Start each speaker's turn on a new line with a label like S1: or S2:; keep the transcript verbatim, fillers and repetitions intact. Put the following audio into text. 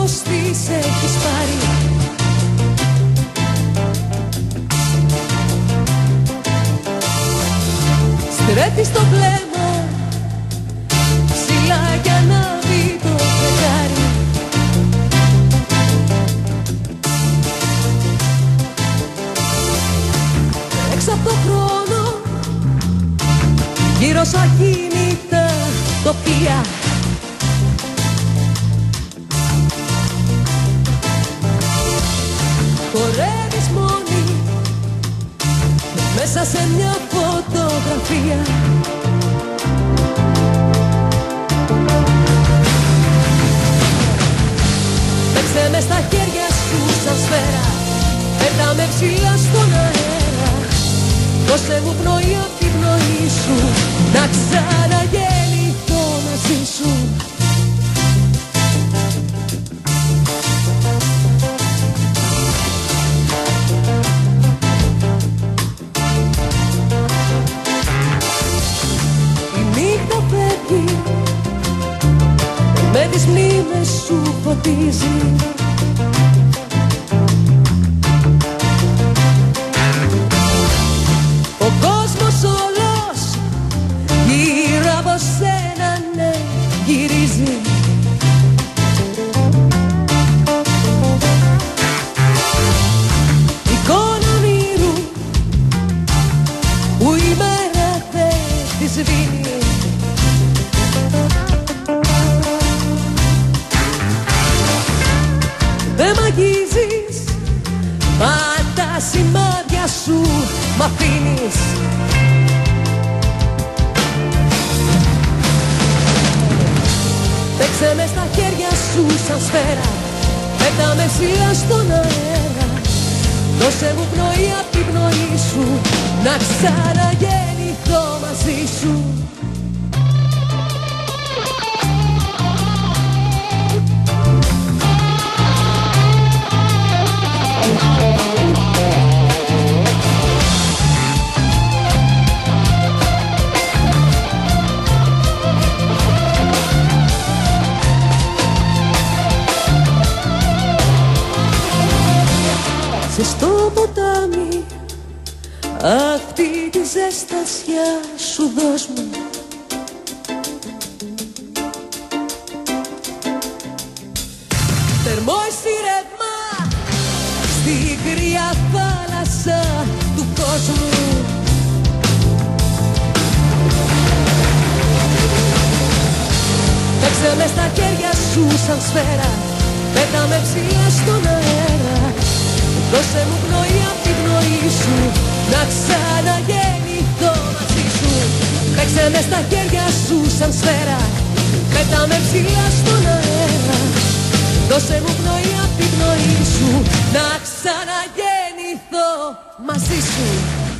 S1: πως τις έχεις πάρει. Στρέφεις το βλέμμα ψηλά για να δει το φεγγάρι. Έξω από το χρόνο, γύρω σ' ακίνητα τοπία, χορεύεις μόνη μέσα σε μια φωτογραφία. Παίξε με στα χέρια σου σαν σφαίρα, πέτα με ψηλά στον αέρα. Δώσε μου πνοή απ' τη πνοή σου, να ξαναγεννηθώ μαζί σου. Με τις μνήμες σου φωτίζει. Ο κόσμος όλος γύρω από σένα, ναι, γυρίζει. Εικόνα όνειρου που η μέρα δεν τη σβήνει. Δεν μ' αγγίζεις, μα τα σημάδια σου μ' αφήνεις. Παίξε με στα χέρια σου σαν σφαίρα, πέτα με ψηλά στον αέρα. Δώσε μου πνοή απ' τη πνοή σου, να ξαναγεννηθώ μαζί σου. Στο ποτάμι αυτή τη ζεστασιά σου δώσ' μου. Θερμό εισιρεύμα στην κρύα θάλασσα του κόσμου. Παίξε με στα χέρια σου σαν σφαίρα, πέτα με ψηλά στον αέρα. Δώσε μου πνοή απ' τη πνοή σου, να ξαναγεννηθώ μαζί σου. Παίξε με στα χέρια σου σαν σφαίρα, πέτα με ψηλά στον αέρα. Δώσε μου πνοή απ' τη πνοή σου, να ξαναγεννηθώ μαζί σου.